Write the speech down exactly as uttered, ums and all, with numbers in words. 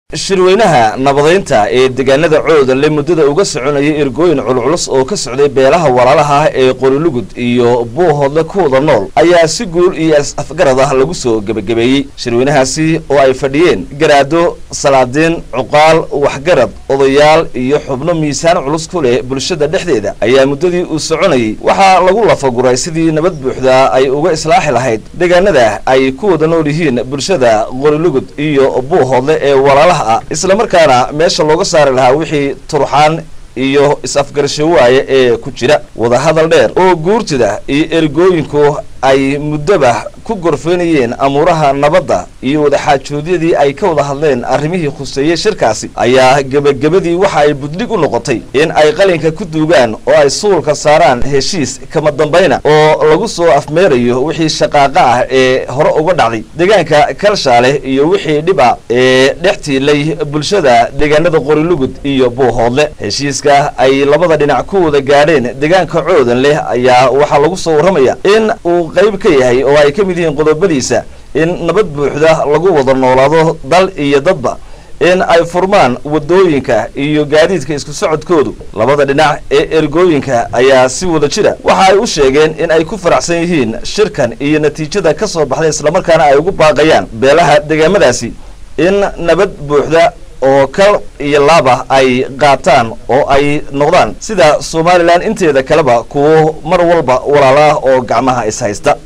shirweynaha nabadeynta ee deegaanada cooda le muddada uga soconayay ergooyin culculus oo ka socday beelaha walaalaha ah ee Qorilugud iyo Buuhoodle ku wada nool ayaa si guul iyo afgarad ah lagu soo gabagabeeyay shirweynahaasi oo ay fadhiyeen garaado salaadeen cuqaal waxgarad odayaal iyo xubno miisaan culus ku leh bulshada dhexdeeda ayaa muddadii uu soconayay waxa lagu lafaguray sidii nabad buuxda ay uga islaaxi lahayd deegaanada ay ku wada nool yihiin bulshada Qorilugud iyo Buuhoodle ee walaalaha isla markaana meesha looga saari lahaa wixii turxaan iyo is-afgarasho waaye ee ku jira wada hadal dheer oo guurtida iyo ergooyinku ay muddaba ku gorfeenayeen amuuraha nabadda iyo wada xaajoodyadii ay ka wada hadleen arrimihii khuseeyay shirkaasi ayaa gabagabadii waxa ay budlig u noqotay in ay qalinka ku duugaan oo ay suulka saaraan heshiis kama dambayna oo lagu soo afmeerayo wixii shaqaaqa ah ee hore uga dhacday deegaanka Kalshaale iyo wixii dhib ah ee dhextiilay bulshada deegaanada Qorilugud iyo Buuhoodle heshiiska ay labada dhinac ku wada gaadheen deegaanka coodan leh ayaa waxa lagu soo warramaya in uu qayb ka yahay oo ay ka mid yihiin qodobadiisa in nabad buuxda lagu wada noolaado dal iyo dadba in ay furmaan wadooyinka iyo gaadiidka isku socodkoodu labada dhinac ee ergooyinka ayaa si wada jira waxa ay u sheegeen in ay ku faraxsan yihiin shirkan iyo natiijada ka soo baxday isla markaana ay ugu baaqayaan beelaha deegaamadaasi in nabad buuxda oo kal iyo laba ay qaataan oo ay noqdaan sida Soomaaliland inteeda kaleba kuwo mar walba walaalaha oo gacmaha is haysta